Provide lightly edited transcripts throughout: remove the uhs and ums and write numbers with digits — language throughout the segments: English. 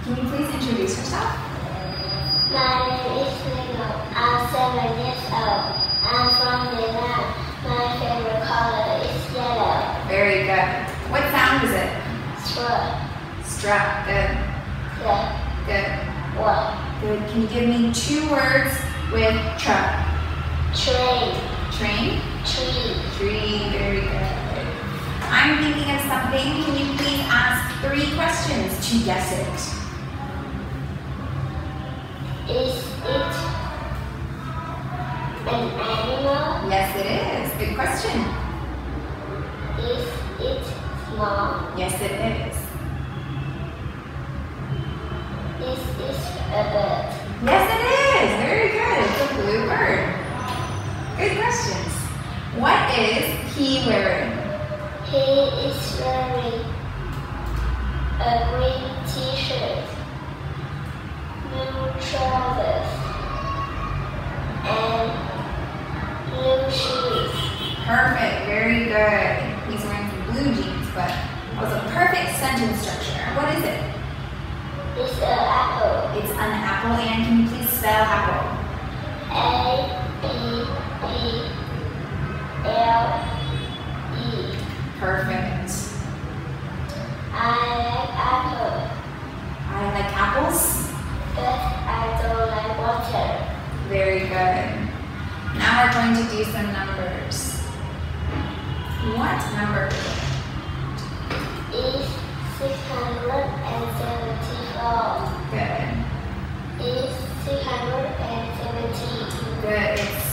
Can you please introduce yourself? My name is Linh. I'm 7 years old. I'm from Vietnam. My favorite color is yellow. Very good. What sound is it? Straw. Strap. Good. Good. What? Good. Can you give me 2 words with truck? Train. Train? Tree. Tree. Very good. I'm thinking of something. Can you please ask 3 questions to guess it? Is it an animal? Yes, it is. Good question. Is it small? Yes, it is. Is it a bird? Yes, it is. Very good. It's a blue bird. Good questions. What is he wearing? He is wearing a green t-shirt, blue trousers, and blue shoes. Perfect. Very good. He's wearing some blue jeans, but that was a perfect sentence structure. What is it? It's an apple. It's an apple, and can you please spell apple? A-P-P-L-E. Perfect. I like apple, I like apples. but I don't like water. Very good. Now we're going to do some numbers. What number is it? Is 674. Good. Is 617. Good. It's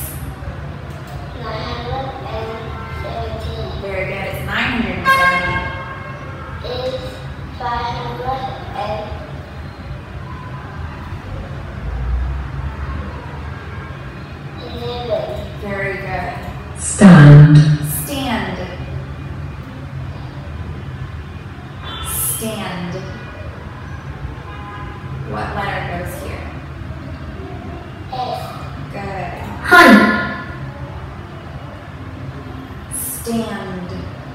917. very good. It's 970. Is 511. Very good. Stand. Stand. Stand. What letter goes here? S. Good. Hunt. Stand.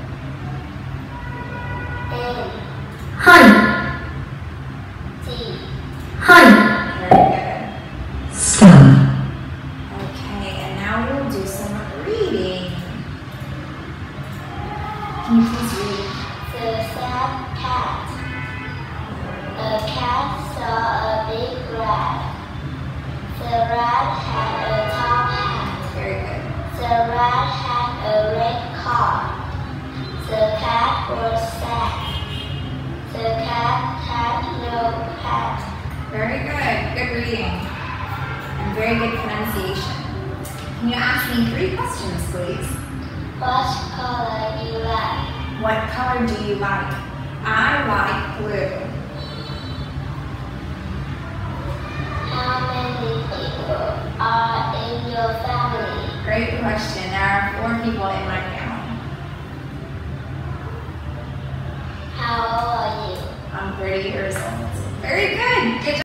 N. Hunt. T. Hunt. Very good. Stop. Okay, and now we'll do some reading. Can you please read? The sad cat. A cat saw a big rat. The rat had a top hat. Very good. The rat had a red car. The cat was sad. The cat had no hat. Very good. Good reading. And very good pronunciation. Can you ask me 3 questions, please? What color do you like? What color do you like? I like blue. How many people are in your family? Great question. There are 4 people in my family. How old are you? I'm 30 years old. Very good. Good job.